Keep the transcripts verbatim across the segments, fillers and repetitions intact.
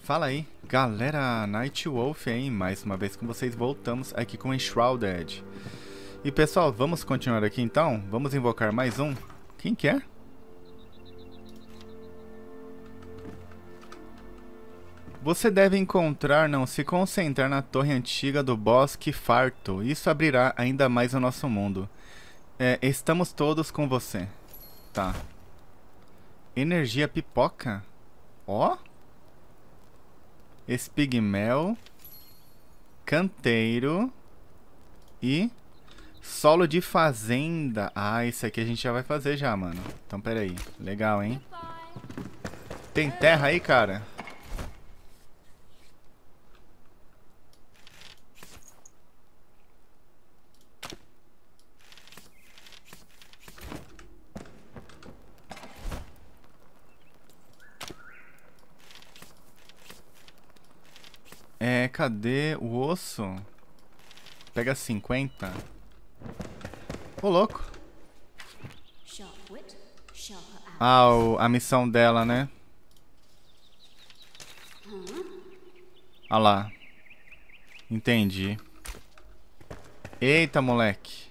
Fala aí, galera, Nightwolf aí, mais uma vez com vocês, voltamos aqui com Enshrouded. E pessoal, vamos continuar aqui então? Vamos invocar mais um? Quem que é? Você deve encontrar, não se concentrar na torre antiga do Bosque Farto. Isso abrirá ainda mais o nosso mundo. É, estamos todos com você. Tá. Energia pipoca? Ó. Espigmel. Canteiro. E... Solo de fazenda. Ah, isso aqui a gente já vai fazer já, mano. Então, pera aí. Legal, hein? Tem terra aí, cara? É, cadê o osso? Pega cinquenta. Ô, louco. Ah, o, a missão dela, né? Ah lá. Entendi. Eita, moleque.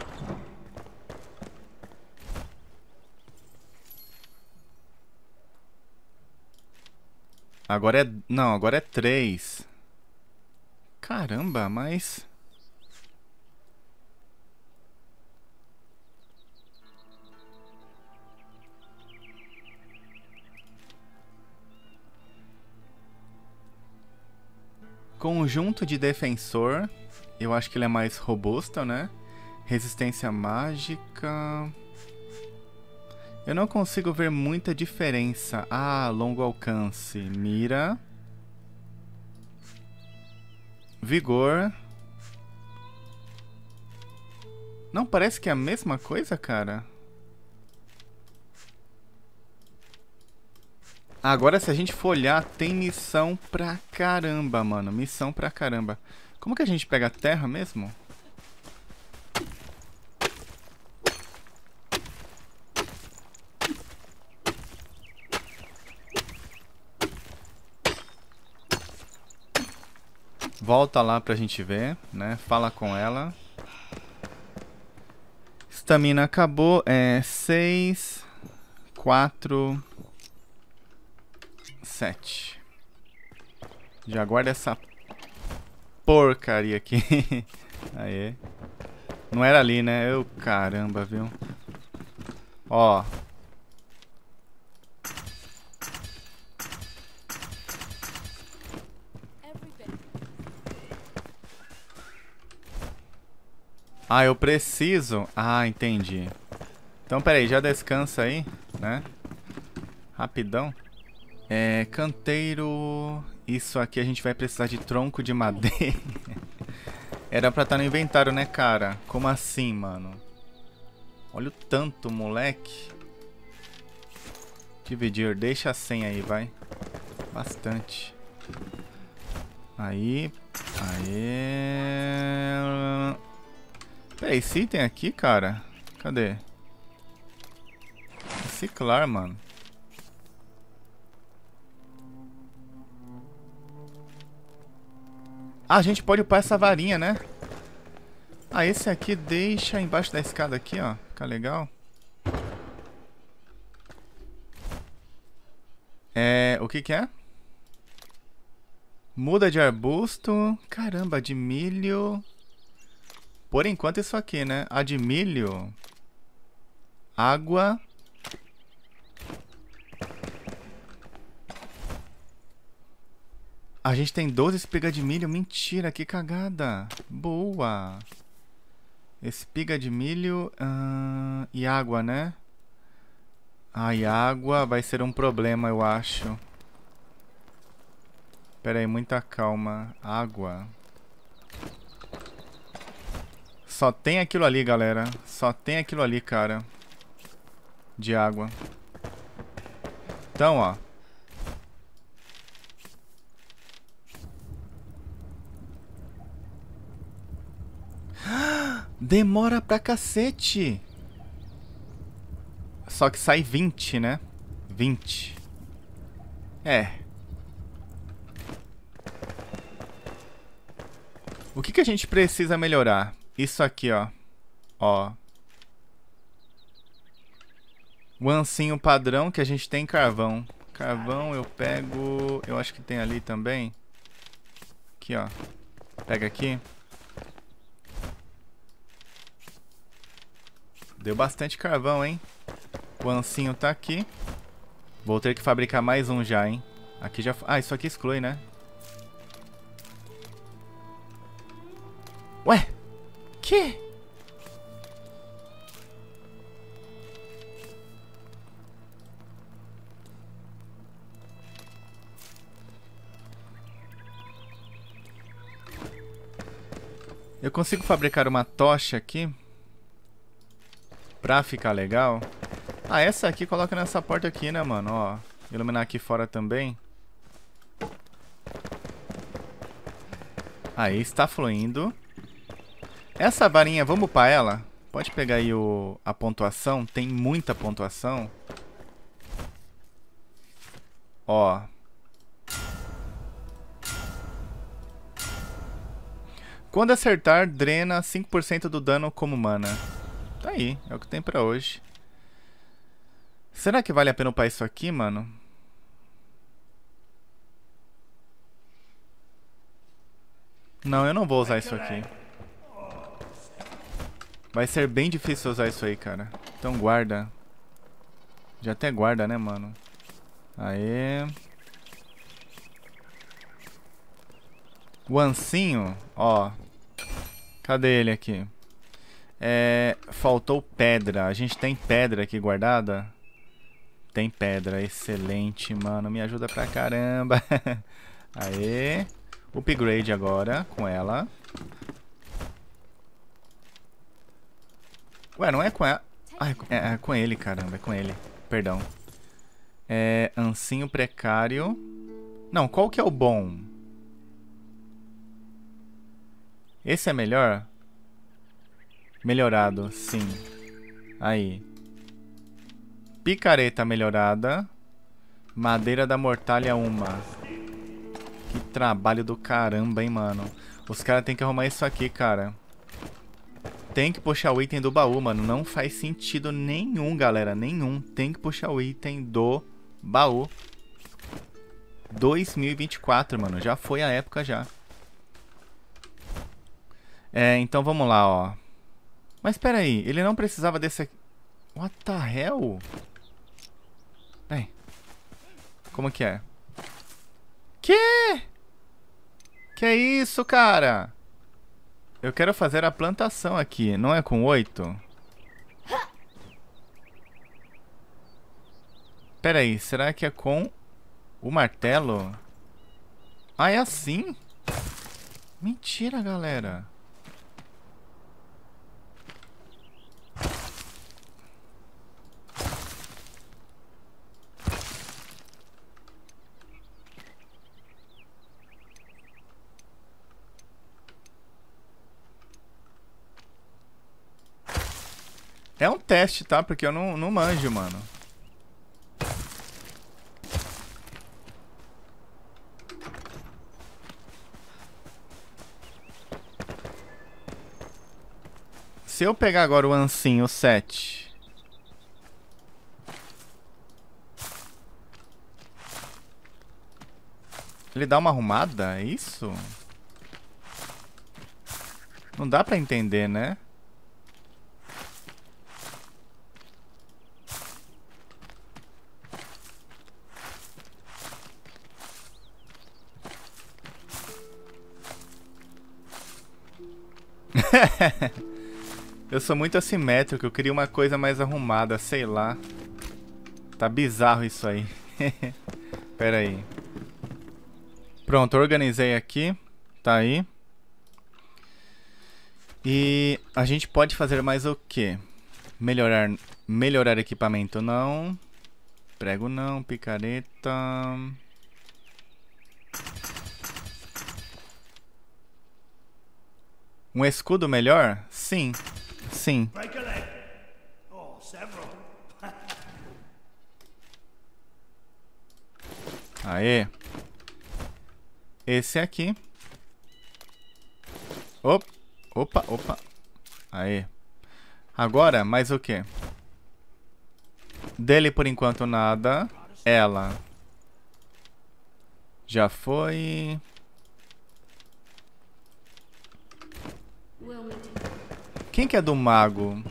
Agora é... Não, agora é três. Caramba, mas... Conjunto de defensor. Eu acho que ele é mais robusto, né? Resistência mágica. Eu não consigo ver muita diferença. Ah, longo alcance. Mira. Vigor. Não parece que é a mesma coisa, cara? Agora, se a gente for olhar, tem missão pra caramba, mano. Missão pra caramba. Como que a gente pega a terra mesmo? Volta lá pra gente ver, né? Fala com ela. Estamina acabou. É seis, quatro, sete. Já guarda essa porcaria aqui. Aê. Não era ali, né? Eu, caramba, viu? Ó. Ah, eu preciso... Ah, entendi. Então, peraí, já descansa aí, né? Rapidão. É, canteiro... Isso aqui a gente vai precisar de tronco de madeira. Era pra estar no inventário, né, cara? Como assim, mano? Olha o tanto, moleque. Dividir, deixa cem aí, vai. Bastante. Aí. Aí. Peraí, esse item aqui, cara? Cadê? Reciclar, mano. Ah, a gente pode upar essa varinha, né? Ah, esse aqui deixa embaixo da escada aqui, ó. Fica legal. É... O que que é? Muda de arbusto. Caramba, de milho. Por enquanto isso aqui, né? A de milho. Água. A gente tem doze espigas de milho. Mentira, que cagada. Boa. Espiga de milho uh, e água, né? Ah, e água vai ser um problema, eu acho. Pera aí, muita calma. Água. Só tem aquilo ali, galera. Só tem aquilo ali, cara. De água. Então, ó. Demora pra cacete. Só que sai vinte, né? vinte. É. O que que a gente precisa melhorar? Isso aqui, ó. Ó. O ancinho padrão que a gente tem carvão. Carvão eu pego... Eu acho que tem ali também. Aqui, ó. Pega aqui. Deu bastante carvão, hein? O ancinho tá aqui. Vou ter que fabricar mais um já, hein? Aqui já... Ah, isso aqui exclui, né? Ué? Que? Eu consigo fabricar uma tocha aqui pra ficar legal. Ah, essa aqui coloca nessa porta aqui, né, mano? Ó, iluminar aqui fora também. Aí, está fluindo. Essa varinha, vamos upar ela? Pode pegar aí o, a pontuação. Tem muita pontuação. Ó. Quando acertar, drena cinco por cento do dano como mana. Tá aí, é o que tem pra hoje. Será que vale a pena upar isso aqui, mano? Não, eu não vou usar isso aqui. Vai ser bem difícil usar isso aí, cara. Então guarda. Já até guarda, né, mano? Aê. O ancinho, ó. Cadê ele aqui? É, faltou pedra. A gente tem pedra aqui guardada? Tem pedra, excelente, mano. Me ajuda pra caramba. Aê. Upgrade agora com ela. Ué, não é com ela. Ah, é, é com ele, caramba. É com ele. Perdão. É, ancinho precário. Não, qual que é o bom? Esse é melhor? Melhorado, sim. Aí. Picareta melhorada. Madeira da mortalha uma. Que trabalho do caramba, hein, mano. Os caras tem que arrumar isso aqui, cara. Tem que puxar o item do baú, mano. Não faz sentido nenhum, galera. Nenhum. Tem que puxar o item do baú. dois mil e vinte e quatro, mano. Já foi a época, já. É, então vamos lá, ó. Mas espera aí, ele não precisava desse aqui. What the hell? Bem, como que é? Que? Que é isso, cara? Eu quero fazer a plantação aqui, não é com oito? Pera aí, será que é com o martelo? Ah, é assim? Mentira, galera. É um teste, tá? Porque eu não, não manjo, mano. Se eu pegar agora o ancinho sete... Ele dá uma arrumada? É isso? Não dá pra entender, né? Eu sou muito assimétrico, eu queria uma coisa mais arrumada, sei lá. Tá bizarro isso aí. Pera aí. Pronto, organizei aqui. Tá aí. E a gente pode fazer mais o quê? Melhorar, melhorar equipamento não. Prego não, picareta. Um escudo melhor? Sim. Sim. Aê. Esse aqui. Opa, opa, opa. Aí. Agora, mais o quê? Dele, por enquanto, nada. Ela. Já foi. Quem que é do mago?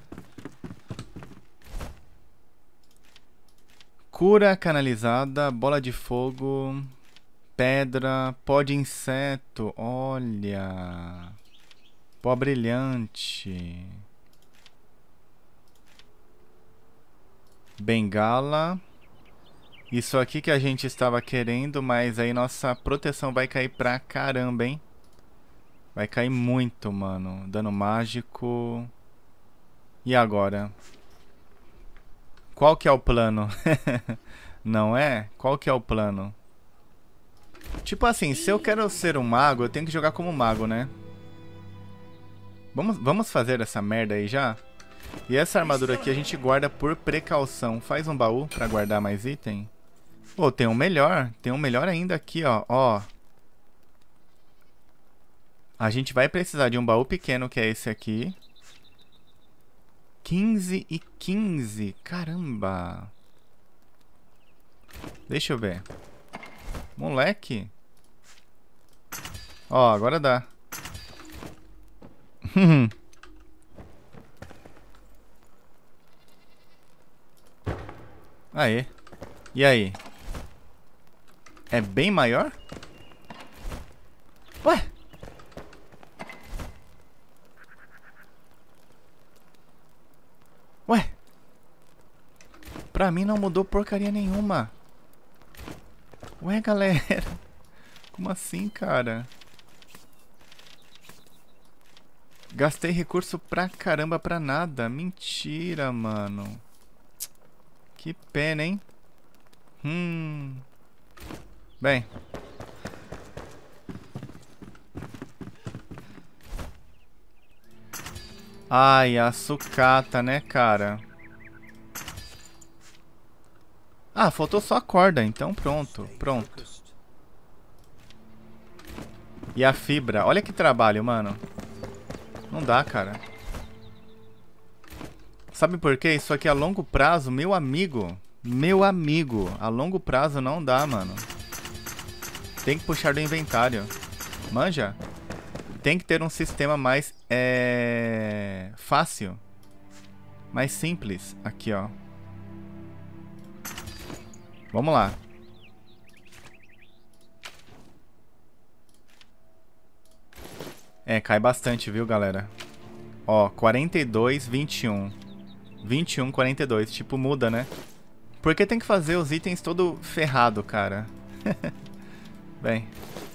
Cura canalizada, bola de fogo, pedra, pó de inseto. Olha. Pó brilhante. Bengala. Isso aqui que a gente estava querendo, mas aí nossa proteção vai cair pra caramba, hein? Vai cair muito, mano. Dano mágico. E agora? Qual que é o plano? Não é? Qual que é o plano? Tipo assim, se eu quero ser um mago, eu tenho que jogar como mago, né? Vamos, vamos fazer essa merda aí já? E essa armadura aqui a gente guarda por precaução. Faz um baú pra guardar mais item. Pô, tem um melhor. Tem um melhor ainda aqui, ó. Ó. A gente vai precisar de um baú pequeno, que é esse aqui. quinze e quinze. Caramba. Deixa eu ver. Moleque. Ó, agora dá. Aê. E aí? É bem maior? Ué? Ué? Pra mim não mudou porcaria nenhuma. Ué, galera. Como assim, cara? Gastei recurso pra caramba pra nada. Mentira, mano. Que pena, hein? Hum. Bem. Ai, a sucata, né, cara? Ah, faltou só a corda, então pronto, pronto. E a fibra, olha que trabalho, mano. Não dá, cara. Sabe por quê? Isso aqui a longo prazo, meu amigo. Meu amigo, a longo prazo não dá, mano. Tem que puxar do inventário. Manja? Tem que ter um sistema mais é... fácil. Mais simples. Aqui, ó. Vamos lá. É, cai bastante, viu, galera? Ó, quarenta e dois, vinte e um. vinte e um, quarenta e dois. Tipo, muda, né? Porque tem que fazer os itens todo ferrado, cara. Bem.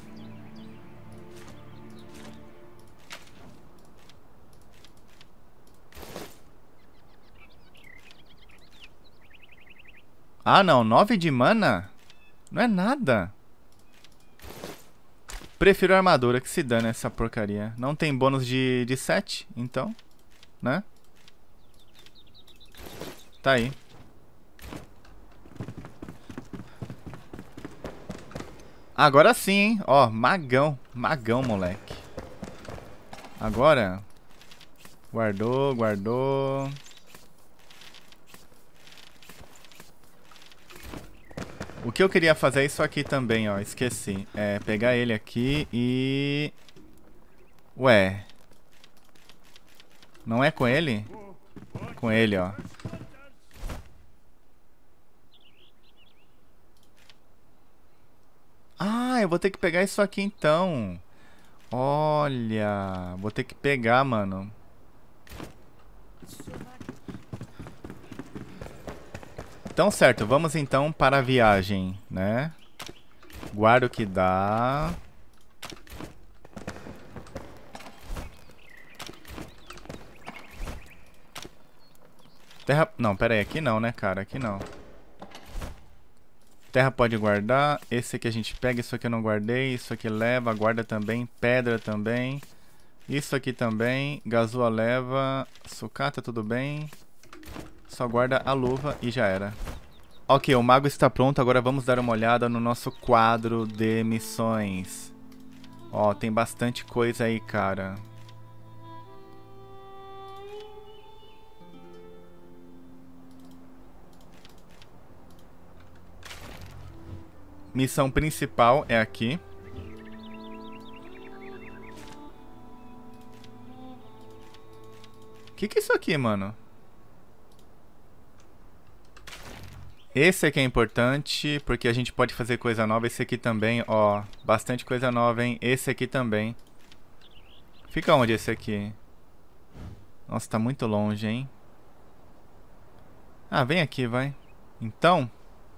Ah, não. nove de mana? Não é nada. Prefiro a armadura, que se dane essa porcaria. Não tem bônus de, de sete, então, né? Tá aí. Agora sim, hein? Ó, magão. Magão, moleque. Agora. Guardou, guardou. O que eu queria fazer é isso aqui também, ó. Esqueci. É pegar ele aqui e... Ué. Não é com ele? Com ele, ó. Ah, eu vou ter que pegar isso aqui então. Olha. Vou ter que pegar, mano. Então, certo. Vamos então para a viagem, né? Guarda o que dá. Terra... Não, pera aí. Aqui não, né, cara? Aqui não. Terra pode guardar. Esse aqui a gente pega. Isso aqui eu não guardei. Isso aqui leva. Guarda também. Pedra também. Isso aqui também. Gazua leva. Sucata, tudo bem. Só guarda a luva e já era. Ok, o mago está pronto. Agora vamos dar uma olhada no nosso quadro de missões. Ó, tem bastante coisa aí, cara. Missão principal é aqui. O que que é isso aqui, mano? Esse aqui é importante, porque a gente pode fazer coisa nova. Esse aqui também, ó. Bastante coisa nova, hein? Esse aqui também. Fica onde esse aqui? Nossa, tá muito longe, hein? Ah, vem aqui, vai. Então...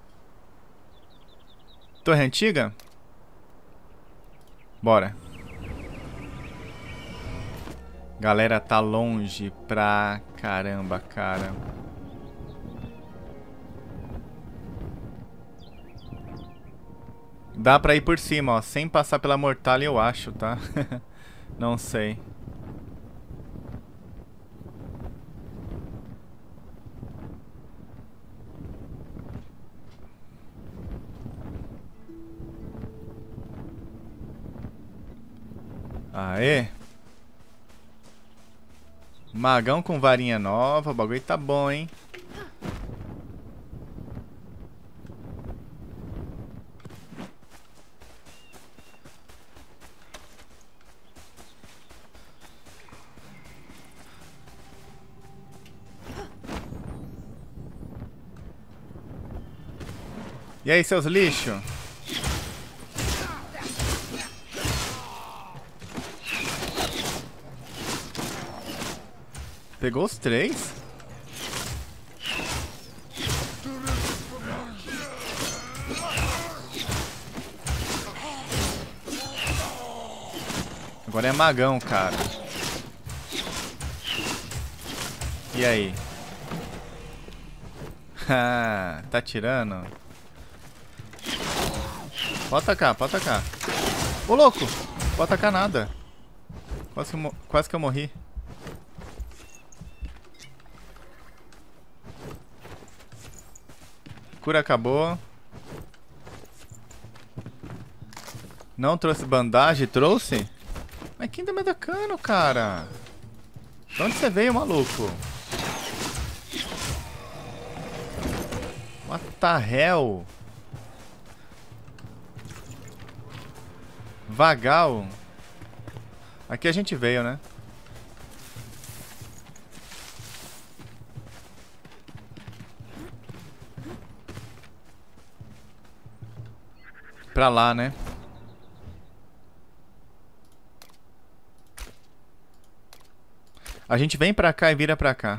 Torre antiga? Bora. Galera, tá longe pra caramba, cara. Dá pra ir por cima, ó. Sem passar pela mortalha, eu acho, tá? Não sei. Aê. Magão com varinha nova. O bagulho tá bom, hein? E aí, seus lixos? Pegou os três? Agora é magão, cara. E aí? Ah, tá tirando? Pode atacar, pode atacar. Ô, louco! Pode atacar nada. Quase que, eu, quase que eu morri. Cura acabou. Não trouxe bandagem? Trouxe? Mas quem tá me atacando, cara? De onde você veio, maluco? What the hell? Vagal. Aqui a gente veio, né? Pra lá, né? A gente vem pra cá e vira pra cá.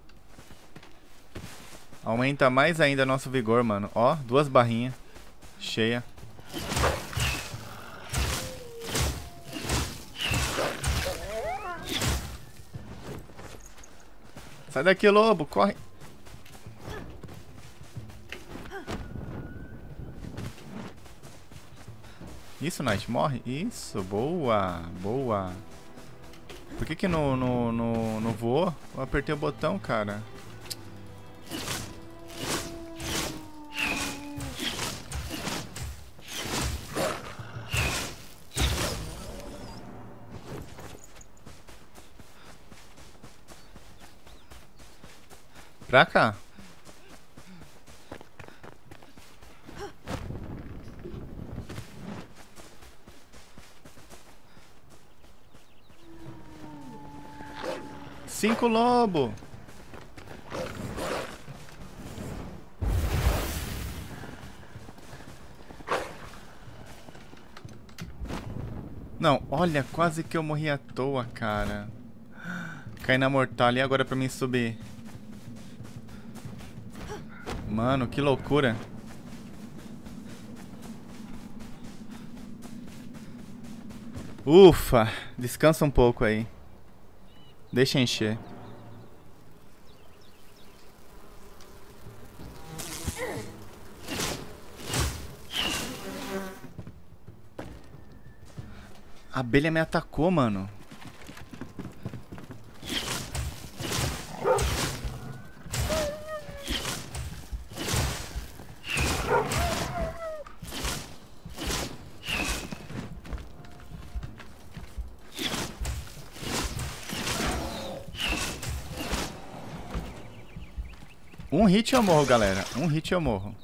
Aumenta mais ainda nosso vigor, mano. Ó, duas barrinhas. Cheia. Sai daqui, lobo. Corre. Isso, Knight. Morre. Isso. Boa. Boa. Por que que não, não, não, não voou? Eu apertei o botão, cara. Pra cá. Cinco lobo. Não, olha, quase que eu morri à toa, cara. Caí na mortalha e agora pra mim subir. Mano, que loucura. Ufa, descansa um pouco aí. Deixa encher. A abelha me atacou, mano. Um hit eu morro, galera. Um hit eu morro.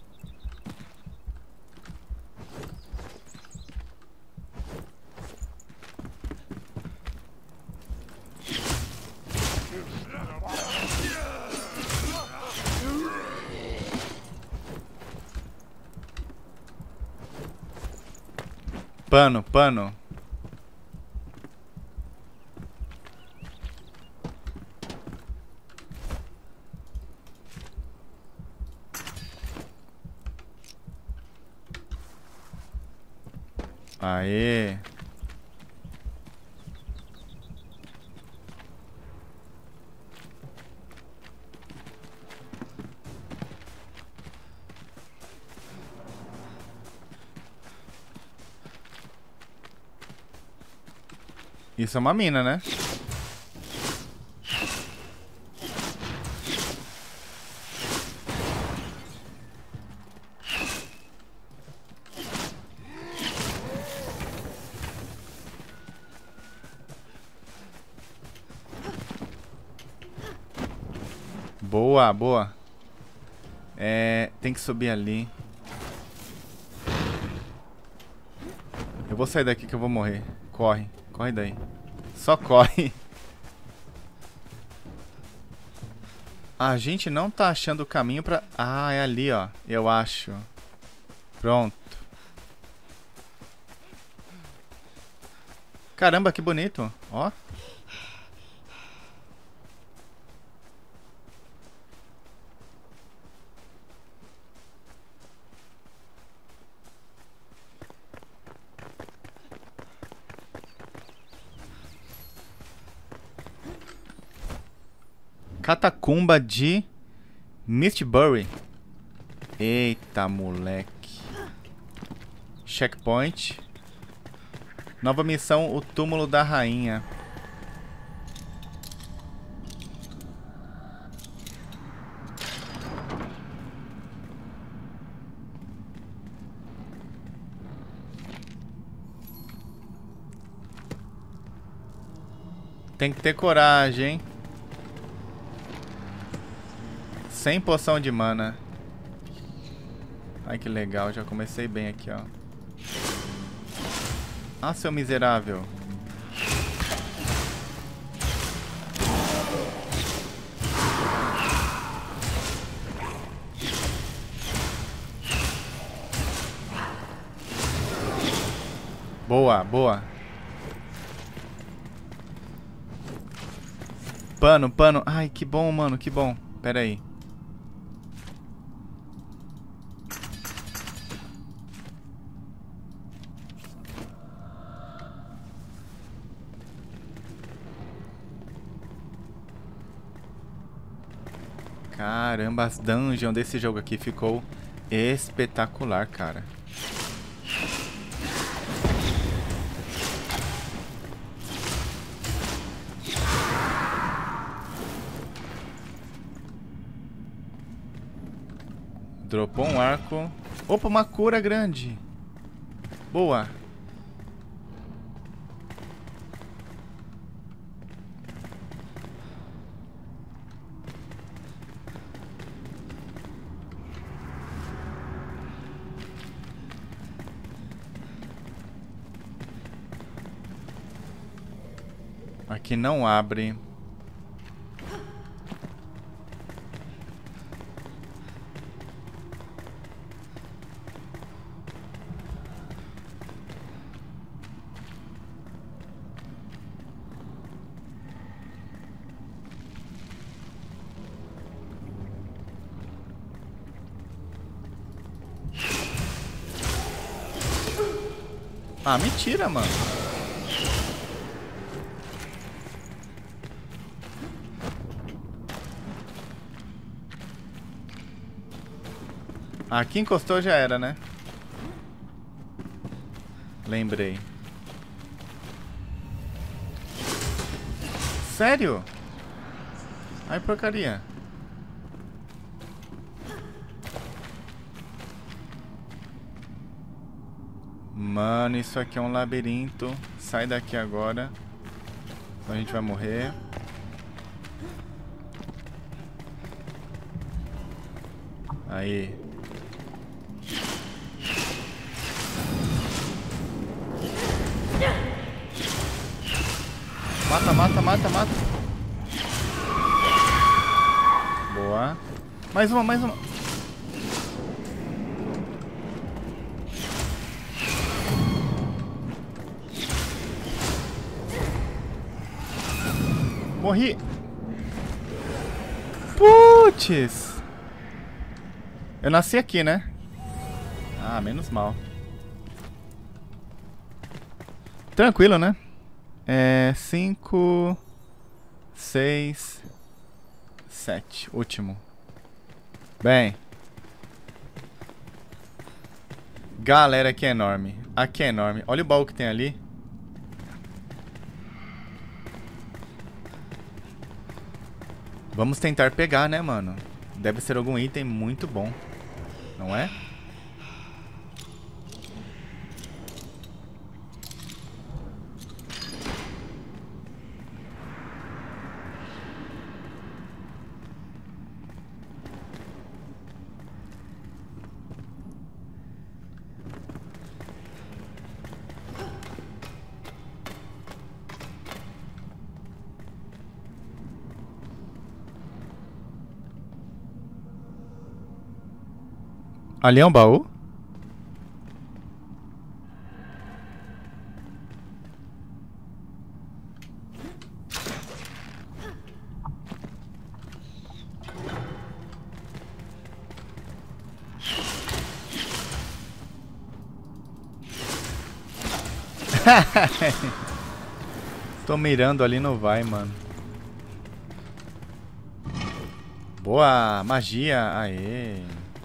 Pano, pano. Aê. Isso é uma mina, né? Boa, boa. É, tem que subir ali. Eu vou sair daqui que eu vou morrer. Corre, corre daí. Só corre. A gente não tá achando o caminho pra... Ah, é ali, ó. Eu acho. Pronto. Caramba, que bonito. Ó. Catacumba de Mistbury. Eita, moleque. Checkpoint. Nova missão, o túmulo da rainha. Tem que ter coragem, hein? Sem poção de mana. Ai, que legal. Já comecei bem aqui, ó. Ah, seu miserável. Boa, boa. Pano, pano. Ai, que bom, mano, que bom. Pera aí. Caramba, as dungeons desse jogo aqui ficou espetacular, cara. Dropou um arco. Opa, uma cura grande. Boa. Aqui não abre. Ah, mentira, mano. Aqui encostou já era, né? Lembrei. Sério? Ai, porcaria. Mano, isso aqui é um labirinto. Sai daqui agora. Então a gente vai morrer. Aí. Mata, mata, mata, mata. Boa. Mais uma, mais uma. Morri. Putz. Eu nasci aqui, né? Ah, menos mal. Tranquilo, né? É... Cinco... Seis... Sete. Último. Bem. Galera, aqui é enorme. Aqui é enorme. Olha o baú que tem ali. Vamos tentar pegar, né, mano? Deve ser algum item muito bom. Não é? Ali é um baú? Tô mirando ali, não vai, mano. Boa, magia. Aê.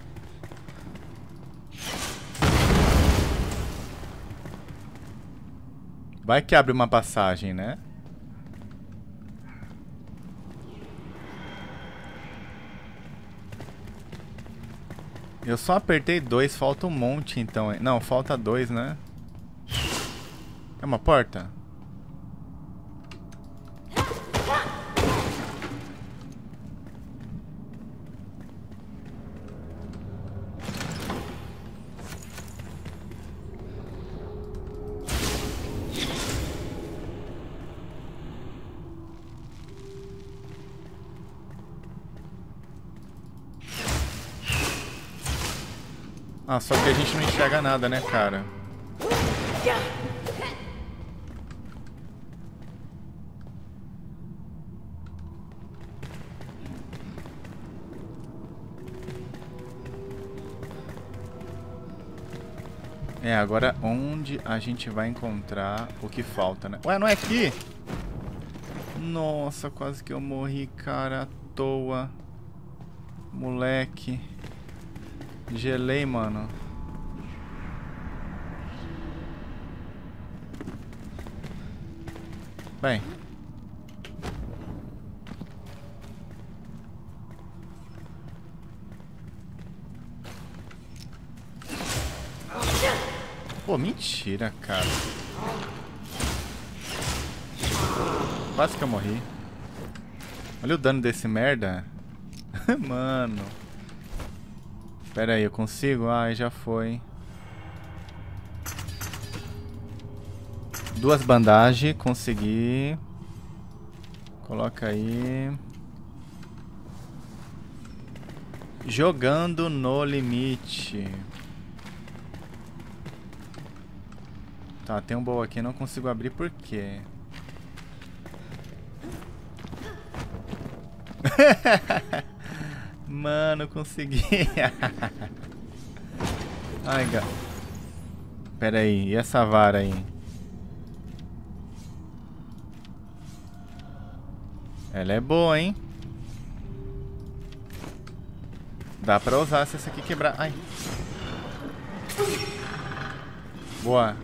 Vai que abre uma passagem, né? Eu só apertei dois, falta um monte então. Não, falta dois, né? É uma porta? Ah, só que a gente não enxerga nada, né, cara? É, agora onde a gente vai encontrar o que falta, né? Ué, não é aqui? Nossa, quase que eu morri, cara, à toa. Moleque. Gelei, mano. Bem. Pô, mentira, cara. Quase que eu morri. Olha o dano desse merda. Mano. Pera aí, eu consigo? Ai, já foi. Duas bandagens, consegui. Coloca aí. Jogando no limite. Tá, tem um baú aqui, não consigo abrir por quê? Mano, consegui. Ai, gato. Pera aí, e essa vara aí? Ela é boa, hein? Dá pra usar se essa aqui quebrar. Ai. Boa.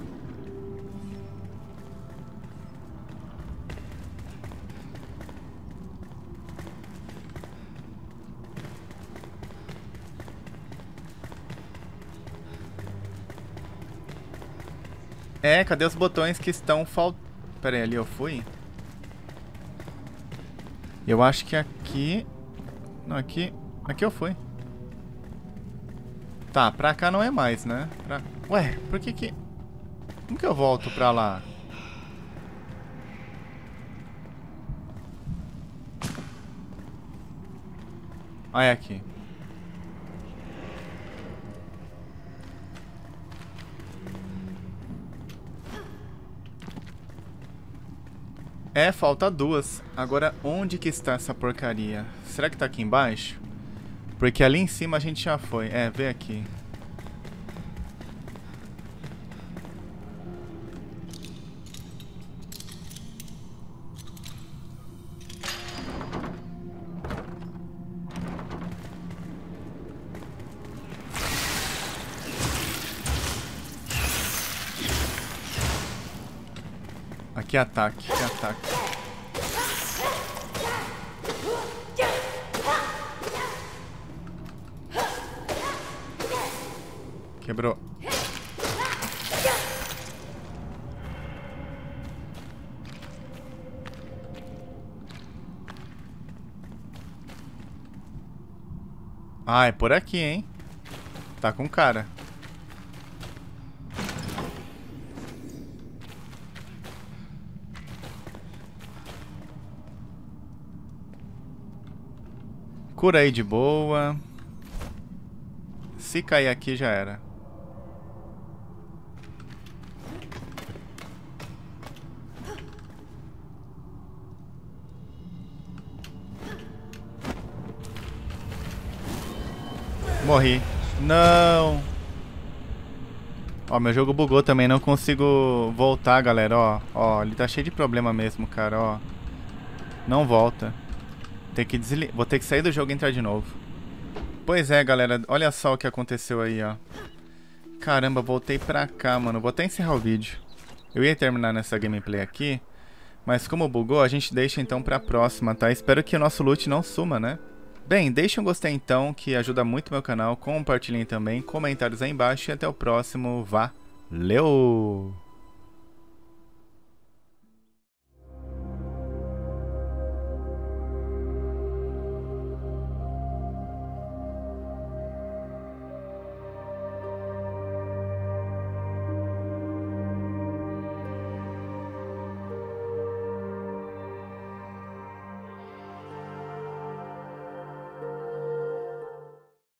É, cadê os botões que estão faltando? Pera aí, ali eu fui? Eu acho que aqui... Não, aqui... Aqui eu fui. Tá, pra cá não é mais, né? Pra... Ué, por que que... Como que eu volto pra lá? Ah, é aqui. É, falta duas. Agora, onde que está essa porcaria? Será que tá aqui embaixo? Porque ali em cima a gente já foi. É, vê aqui. Aqui é ataque, aqui é ataque. Quebrou. Ah, é por aqui, hein? Tá com cara. Cura aí de boa. Se cair aqui já era. Morri. Não. Ó, meu jogo bugou também. Não consigo voltar, galera. Ó, ó, ele tá cheio de problema mesmo, cara. Ó, não volta. Tem que desligar. Vou ter que sair do jogo e entrar de novo. Pois é, galera. Olha só o que aconteceu aí, ó. Caramba, voltei pra cá, mano. Vou até encerrar o vídeo. Eu ia terminar nessa gameplay aqui, mas como bugou, a gente deixa então pra próxima, tá? Espero que o nosso loot não suma, né? Bem, deixa um gostei então, que ajuda muito o meu canal. Compartilhem também, comentários aí embaixo e até o próximo. Valeu!